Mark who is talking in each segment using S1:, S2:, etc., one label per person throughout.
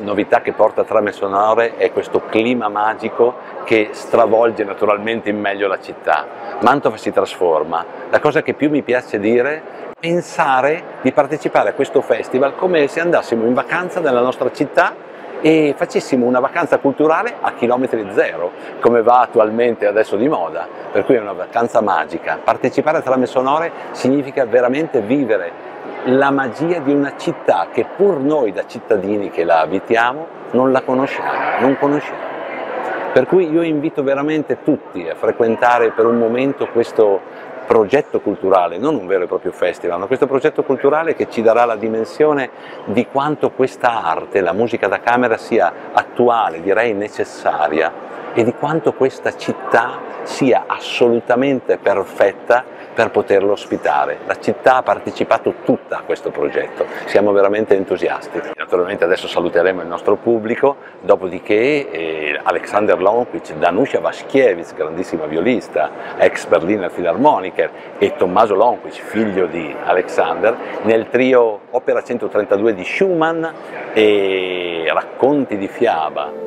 S1: novità che porta Trame Sonore è questo clima magico che stravolge naturalmente in meglio la città. Mantova si trasforma. La cosa che più mi piace dire è pensare di partecipare a questo festival come se andassimo in vacanza nella nostra città e facessimo una vacanza culturale a chilometri zero, come va attualmente adesso di moda, per cui è una vacanza magica. Partecipare a Trame Sonore significa veramente vivere la magia di una città che pur noi da cittadini che la abitiamo non la conosciamo, non conosciamo. Per cui io invito veramente tutti a frequentare per un momento questo progetto culturale, non un vero e proprio festival, ma questo progetto culturale che ci darà la dimensione di quanto questa arte, la musica da camera, sia attuale, direi necessaria, e di quanto questa città sia assolutamente perfetta per poterlo ospitare. La città ha partecipato tutta a questo progetto, siamo veramente entusiasti. Naturalmente adesso saluteremo il nostro pubblico, dopodiché Alexander Lonkwitz, Danusia Waśkiewicz, grandissima violista, ex Berliner Philharmoniker, e Tommaso Lonkwitz, figlio di Alexander, nel trio Opera 132 di Schumann e Racconti di fiaba.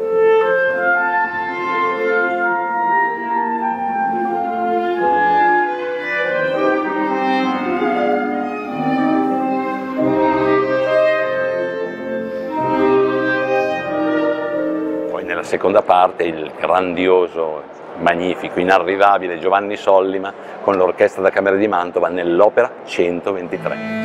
S1: Nella seconda parte il grandioso, magnifico, inarrivabile Giovanni Sollima con l'Orchestra da Camera di Mantova nell'Opera 123.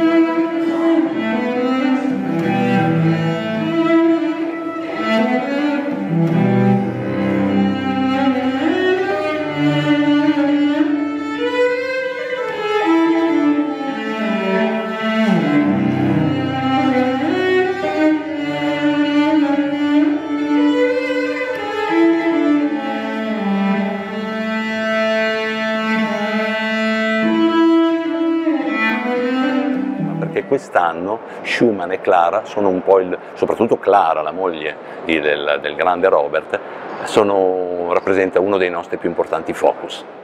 S1: Perché quest'anno Schumann e Clara sono un po' soprattutto Clara, la moglie del grande Robert, rappresenta uno dei nostri più importanti focus.